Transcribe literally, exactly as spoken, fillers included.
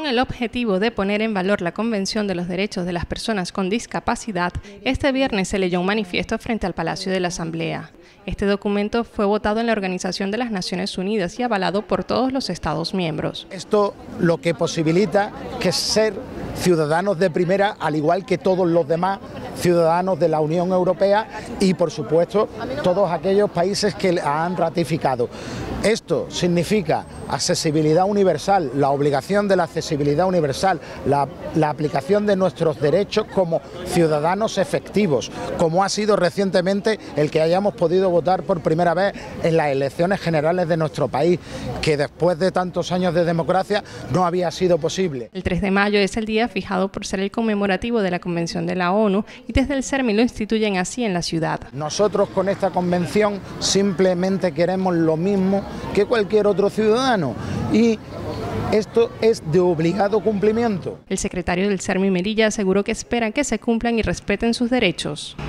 Con el objetivo de poner en valor la Convención de los Derechos de las Personas con Discapacidad, este viernes se leyó un manifiesto frente al Palacio de la Asamblea. Este documento fue votado en la Organización de las Naciones Unidas y avalado por todos los Estados miembros. Esto lo que posibilita que ser ciudadanos de primera, al igual que todos los demás ciudadanos de la Unión Europea y, por supuesto, todos aquellos países que la han ratificado. Esto significa accesibilidad universal, la obligación de la accesibilidad universal, la, la aplicación de nuestros derechos como ciudadanos efectivos, como ha sido recientemente el que hayamos podido votar por primera vez en las elecciones generales de nuestro país, que después de tantos años de democracia no había sido posible. El tres de mayo es el día fijado por ser el conmemorativo de la Convención de la ONU y desde el CERMI lo instituyen así en la ciudad. Nosotros con esta convención simplemente queremos lo mismo que cualquier otro ciudadano y esto es de obligado cumplimiento. El secretario del CERMI Melilla aseguró que esperan que se cumplan y respeten sus derechos.